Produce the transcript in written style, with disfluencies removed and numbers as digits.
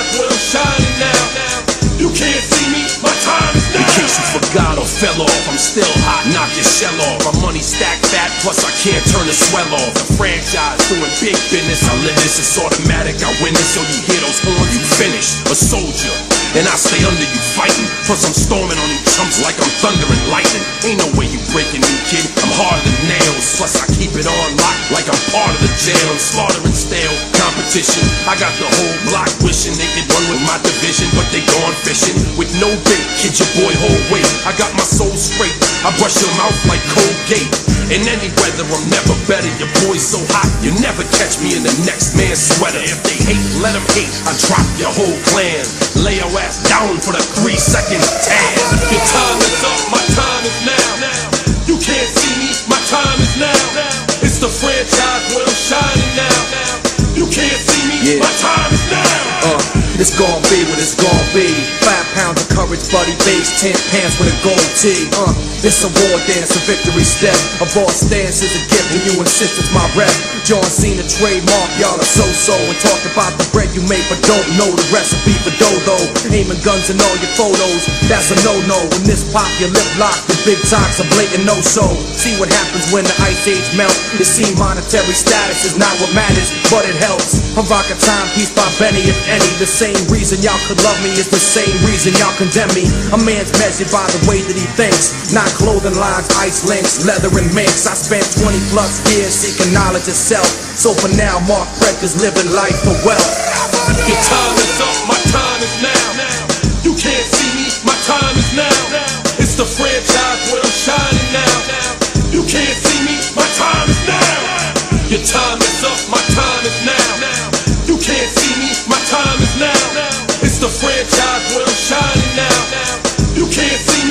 franchise, well, I'm shining now. You can't see me, my time is now. In case you forgot or fell off, I'm still hot, knock your shell off. My money stacked fat, plus I can't turn the swell off. The franchise doing big business, I live this, it's automatic. I win this, so you hear those horns, you finish. A soldier, and I stay under you fighting. Plus I'm storming on you chumps like I'm thunder and lightning. Ain't no way you breaking me, kid, I'm harder than nails. Plus I keep it on lock like I'm part of the jail. I'm slaughtering stale competition. I got the whole block wishing they could run with my division, but they gone fishing with no bait. Kid, your boy hold weight. I got my soul straight, I brush your mouth like Colgate. In any weather, I'm never better. Your boy's so hot, you never catch me in the next man's sweater. If they hate, let them hate. I drop your whole clan. Lay your ass down for the 3 seconds tan. Your time is up, my time is now. You can't see me, my time is now. It's the franchise, well, I'm shining now. You can't see me, my time is now. It's gon' be what it's gon' be. 5 pounds of courage, buddy base, 10 pants with a gold tee. It's a war dance, a victory step. A boss stance is a gift, and you insist it's my rep. John Cena trademark, y'all are so-so. And talk about the bread you make, but don't know the recipe for dodo. Aiming guns in all your photos, that's a no-no. When this pop, your lip lock, the big talk's a blatant no-so. See what happens when the ice age melt. You see monetary status is not what matters, but it helps. I'm rocking Timepiece by Benny, if any. The same reason y'all could love me is the same reason y'all condemn me. A man's measured by the way that he thinks, not clothing lines, ice links, leather and minks. I spent 20+ years seeking knowledge itself. So for now, Mark Rector's living life for wealth. Your time is up, my time is now. You can't see me, my time is now. It's the franchise, well, I'm shining now. You can't see me, my time is now. Your time is up, my time is now. You can't see me, my time is now. It's the franchise, well, I'm shining now. You can't see me.